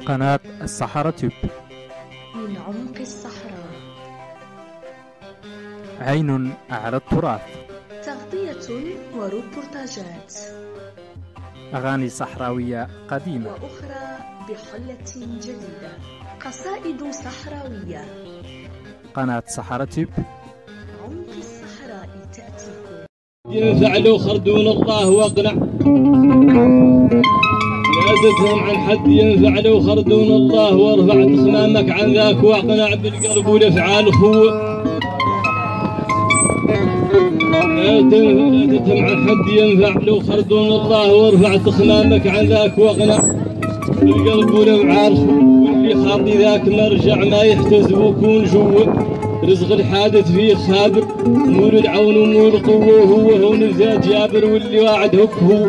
قناة الصحراء تيوب. من عمق الصحراء عين على التراث. تغطية وروبورتاجات. أغاني صحراوية قديمة وأخرى بحلة جديدة. قصائد صحراوية. قناة الصحراء تيوب. عمق الصحراء تأتيكم. ينفع لو خردون الله واقنع لازتهم عن حد. ينفع لو خردون الله وارفع تخمامك عن ذاك واقنع بالقلب والافعال خوه. لازتهم عن حد. ينفع لو خردون الله وارفع تخمامك عن ذاك واقنع بالقلب والافعال خوه. واللي خاطي ذاك مرجع ما يحتسب وكون جوه. رزق الحادث فيه خابر مول العون ومول القوة. هو نزاد جابر واللي واعد هك هو.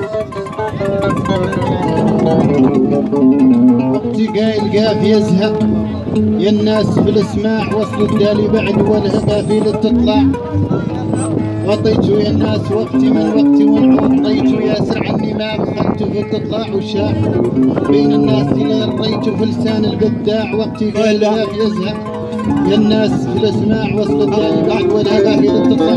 قايل يزهق يا الناس بالاسماع وصل الدالي بعد والهقافيل تطلع. غطيتو يا الناس وقتي من وقتي ونعود طيتو ياسر عني ما بخلتو في التطلع والشاع بين الناس الى ريتو في لسان البداع. وقتي قايل يزهق يا الناس في الاسماع وصل الدالي بعد والهقافيل تطلع.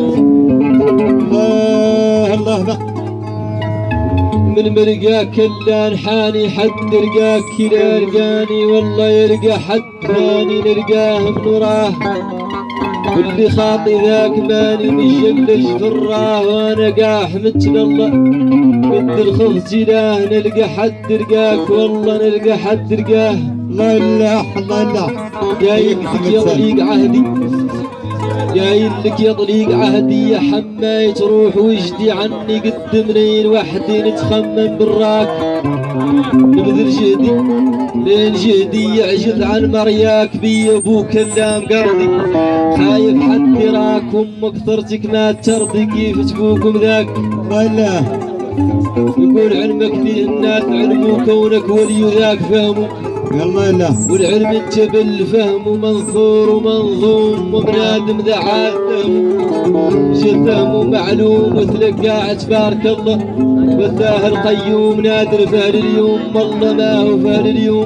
الله بقى من مرقاك الا انحاني حد رقاك كلا رقاني. والله يلقى حد ثاني نلقاه بنوراه. واللي خاطي ذاك ماني مشلش فراه. وانا قاح مثل الله مثل الخبز جلاه. نلقى حد رقاك والله نلقى حد رقاه. الله الله الله الله. جاي لك يا طليق عهدي جاي لك يا طليق عهدي يا حماي تروح وجدي عني قد منين وحدي نتخمم براك. نبذل جهدي لين جهدي يعجل عن مرياك بي ابوك كلام قرضي. خايف حد يراك امك ثرتك ما ترضي كيف تبوكم ذاك. والله يقول علمك فيه الناس علموا كونك ولي ذاك فهموا. يلا لا والعلم الجبل فهم منثور ومنظوم وبنادم ذا عالم فهم معلوم وتلقى تبارك الله. وثاه القيوم نادر فهل اليوم والله ما هو فهل اليوم.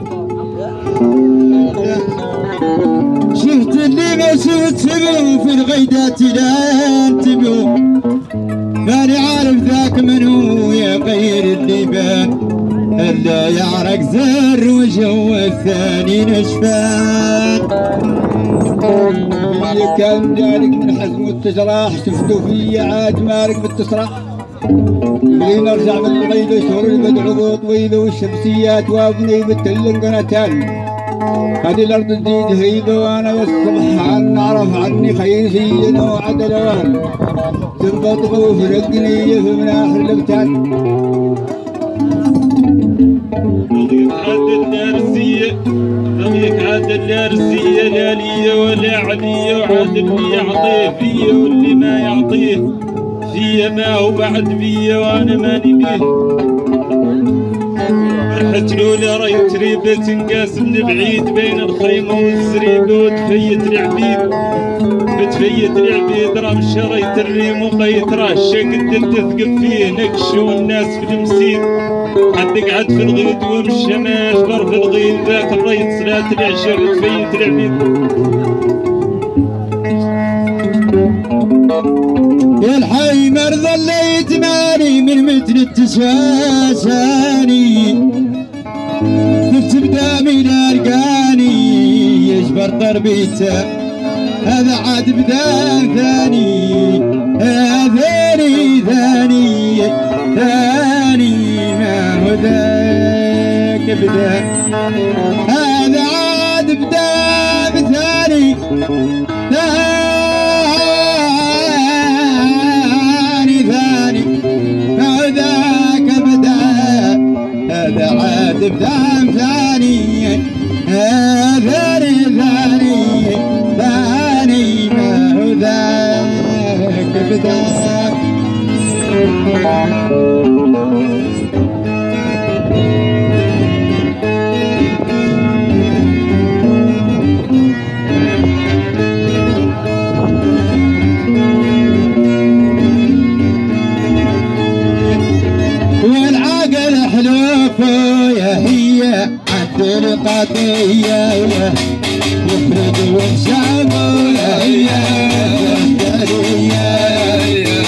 شفت اللي ما شفت في الغيدات لا انتبهوا. ماني عارف ذاك من هو يا غير اللي بان الا يعرق زر وجو الثاني نشفان. اللي كان ذلك من حزم التجراح شفتوا في عاد مالك بالتسرح. اللي نرجع بالبغيض شهور البدع طويله والشمسيات وابني بالتل قناتان. هذه الارض تزيد هيبه وانا والصبح عن اعرف عني خير في وعدل وهل تنبط وفرقني في مناح الابتان. ضيق عاد النارسية ضيق عاد النارسية لا لي ولا علي. وعاد اللي يعطيه فيه واللي ما يعطيه فيه ما هو بعد بيه وانا ماني بيه. رحت لولا ريت ريبة تنقاس من بعيد بين الخيمة والزريبة وتفيت العبيد. بتفيت العبيد رام شريت الريم وقيت راشة قد تثقب فيه نقش والناس في المسيد. حد قعد في الغيد ومشى ما اشبر في الغيد ذاك الريت صلاة العشاء وتفيت العبيد. يا الحي مرضى اللي يتماني من متن التشاشاني. تكتب دامي لارقاني يجبر ضربيته. هذا عاد بدان ثاني ثاني ثاني ثاني ما هو ذاك بدا. هذا عاد بدان ثاني ثاني ثاني ما هو ذاك بدا. هذا عاد بدان ثاني ثاني ثاني ثاني ما هو ذاك بدا. والعقل حلوف يا هي القضية يفرد وشامه يا